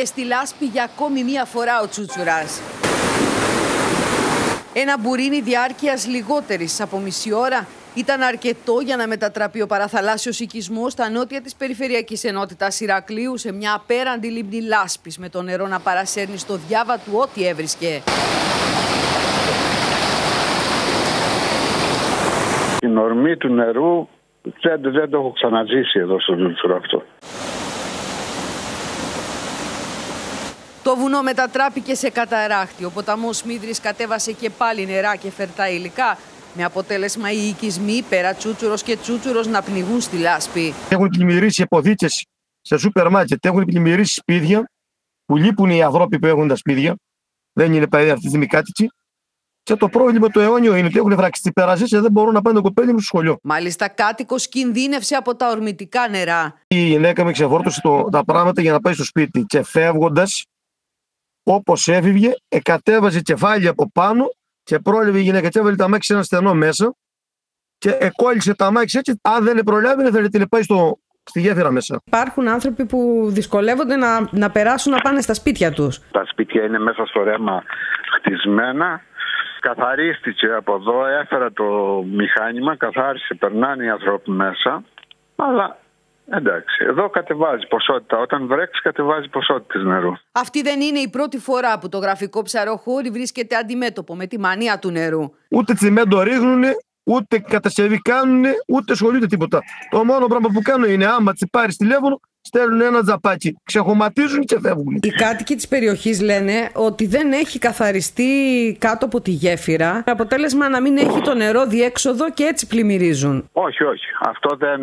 Μπήκε στη λάσπη για ακόμη μία φορά ο Τσούτσουρας. Ένα μπουρίνι διάρκειας λιγότερης από μισή ώρα ήταν αρκετό για να μετατραπεί ο παραθαλάσσιος οικισμός στα νότια της περιφερειακής ενότητας Ηρακλείου σε μια απέραντη λίμνη λάσπης, με το νερό να παρασέρνει στο διάβα του ό,τι έβρισκε. Την ορμή του νερού δεν το έχω ξαναζήσει εδώ στο Τσούτσουρο αυτό. Το βουνό μετατράπηκε σε καταράχτη. Ο ποταμός Μίδρης κατέβασε και πάλι νερά και φερτά υλικά, με αποτέλεσμα οι οικισμοί πέρα Τσούτσουρος και Τσούτσουρος να πνιγούν στη λάσπη. Έχουν πλημμυρίσει υποδίκες σε σούπερ μάρκετ, έχουν πλημμυρίσει σπίτια που λείπουν οι ανθρώποι που έχουν τα σπίτια. Δεν είναι αυτή τη στιγμή κάτοικοι. Και το πρόβλημα το αιώνιο είναι ότι έχουν βραξιστεί περασίες και δεν μπορούν να πάνε το κοπέλι μου στο σχολείο. Μάλιστα, κάτοικος κινδύνευσε από τα ορμητικά νερά. Η γυναίκα με ξεφόρτωσε τα πράγματα για να πάει στο σπίτι. Και φεύγοντας, όπως έφυγε, κατέβαζε κεφάλι από πάνω και πρόλαβε η γυναίκα. Και έβαλε τα μάξι σε ένα στενό μέσα και εκόλλησε τα μάξι έτσι. Αν δεν προλάβαινε, θα την πάει στη γέφυρα μέσα. Υπάρχουν άνθρωποι που δυσκολεύονται να περάσουν να πάνε στα σπίτια τους. Τα σπίτια είναι μέσα στο ρέμα χτισμένα. Καθαρίστηκε από εδώ, έφερα το μηχάνημα, καθάρισε, περνάνε οι άνθρωποι μέσα. Αλλά εντάξει, εδώ κατεβάζει ποσότητα. Όταν βρέξει, κατεβάζει ποσότητες νερού. Αυτή δεν είναι η πρώτη φορά που το γραφικό Ψαροχώρι βρίσκεται αντιμέτωπο με τη μανία του νερού. Ούτε τσιμέντο ρίχνουνε, ούτε κατασκευή κάνουνε, ούτε ασχολούνται τίποτα. Το μόνο πράγμα που κάνουν είναι άμα τσι πάρει τηλέφωνο, στέλνουν ένα τζαπάκι, ξεχωματίζουν και φεύγουν. Οι κάτοικοι της περιοχής λένε ότι δεν έχει καθαριστεί κάτω από τη γέφυρα, με αποτέλεσμα να μην έχει το νερό διέξοδο και έτσι πλημμυρίζουν. Όχι. Αυτό δεν.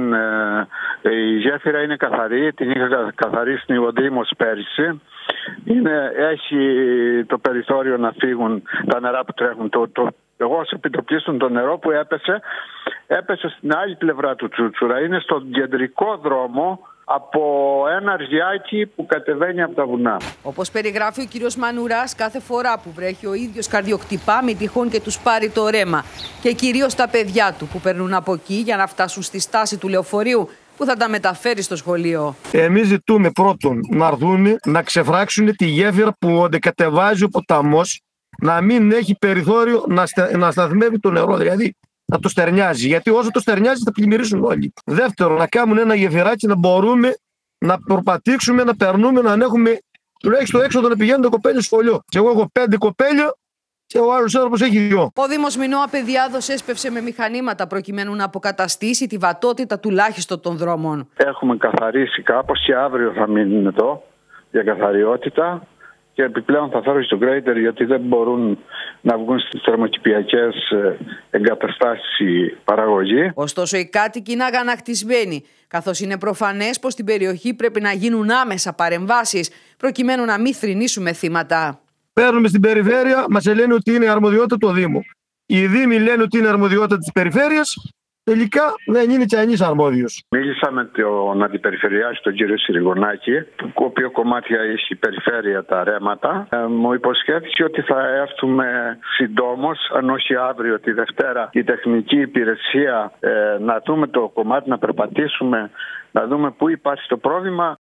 Η γέφυρα είναι καθαρή, την είχα καθαρίσει ο Δήμος πέρυσι. Έχει το περιθώριο να φύγουν τα νερά που τρέχουν. Εγώ ως επιτοπλίστων το νερό που έπεσε στην άλλη πλευρά του Τσούτσουρα. Είναι στον κεντρικό δρόμο από ένα ριάκι που κατεβαίνει από τα βουνά. Όπως περιγράφει ο κύριος Μανουράς, κάθε φορά που βρέχει ο ίδιος καρδιοκτυπά, μη τυχόν και τους πάρει το ρέμα. Και κυρίως τα παιδιά του που περνούν από εκεί για να φτάσουν στη στάση του λεωφορείου που θα τα μεταφέρει στο σχολείο. Εμείς ζητούμε πρώτον να έρθουν να ξεφράξουν τη γέφυρα που κατεβάζει ο ποταμός, να μην έχει περιθώριο να σταθμεύει το νερό, δηλαδή να το στερνιάζει. Γιατί όσο το στερνιάζει θα πλημμυρίσουν όλοι. Δεύτερον, να κάνουν ένα γεφυράκι να μπορούμε να προπατήξουμε, να περνούμε, να έχουμε τουλάχιστον έξοδο να πηγαίνουν τα κοπέλια στο σχολείο. Και εγώ έχω 5 κοπέλια και ο άλλος άνθρωπος έχει 2. Ο Δήμος Μινώα Παιδιάδος έσπευσε με μηχανήματα προκειμένου να αποκαταστήσει τη βατότητα τουλάχιστον των δρόμων. Έχουμε καθαρίσει κάπως και αύριο θα μείνουν εδώ για καθαριότητα. Και επιπλέον θα φέρω στο γκρέιντερ γιατί δεν μπορούν να βγουν στις θερμοκηπιακές εγκαταστάσεις η παραγωγή. Ωστόσο οι κάτοικοι είναι αγανακτισμένοι, καθώς είναι προφανές πως στην περιοχή πρέπει να γίνουν άμεσα παρεμβάσεις προκειμένου να μην θρηνήσουμε θύματα. Παίρνουμε στην περιφέρεια, μας λένε ότι είναι αρμοδιότητα του Δήμου. Οι Δήμοι λένε ότι είναι αρμοδιότητα της περιφέρειας. Τελικά δεν είναι και κανείς αρμόδιος. Μίλησα με τον αντιπεριφερειάρχη, τον κύριο Συριγωνάκη, το οποίο κομμάτια έχει η περιφέρεια τα ρέματα. Μου υποσχέθηκε ότι θα έρθουμε συντόμως, αν όχι αύριο, τη Δευτέρα, η τεχνική υπηρεσία, να δούμε το κομμάτι, να περπατήσουμε, να δούμε πού υπάρχει το πρόβλημα.